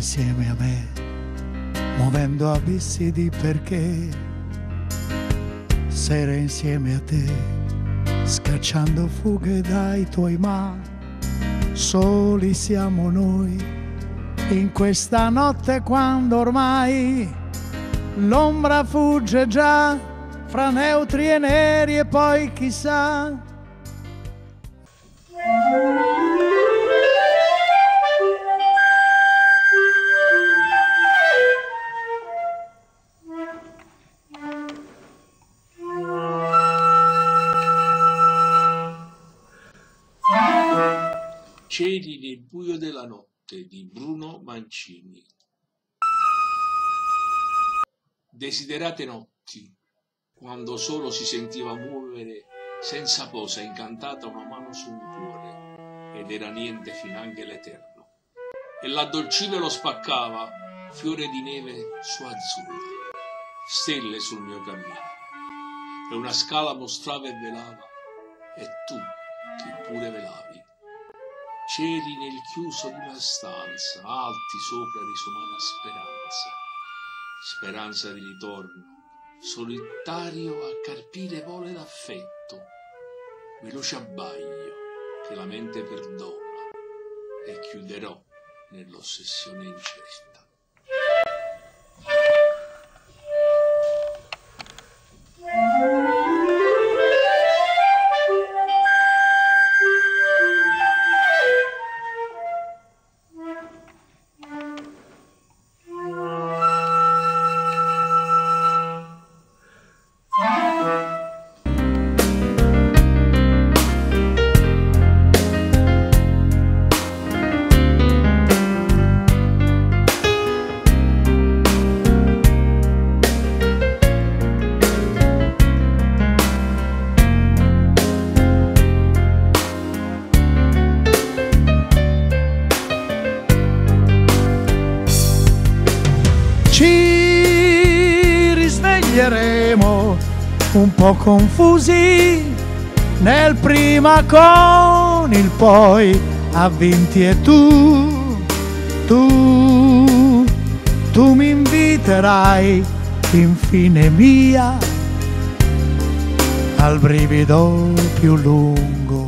insieme a me, muovendo abissi di perché, sera insieme a te, scacciando fughe dai tuoi ma, soli siamo noi, in questa notte quando ormai l'ombra fugge già fra neutri e neri e poi chissà. Cieli nel buio della notte di Bruno Mancini. Desiderate notti, quando solo si sentiva muovere senza posa incantata una mano su un cuore, ed era niente finanche l'eterno. E l'addolcive lo spaccava, fiore di neve su azzurro, stelle sul mio cammino. E una scala mostrava e velava, e tu che pure velavi. Cieli nel chiuso di una stanza, alti sopra risumava speranza di ritorno, solitario a carpire vole d'affetto, veloce abbaglio che la mente perdona, e chiuderò nell'ossessione incerta. Ci risveglieremo un po' confusi nel prima con il poi, avvinti, e tu mi inviterai infine mia al brivido più lungo.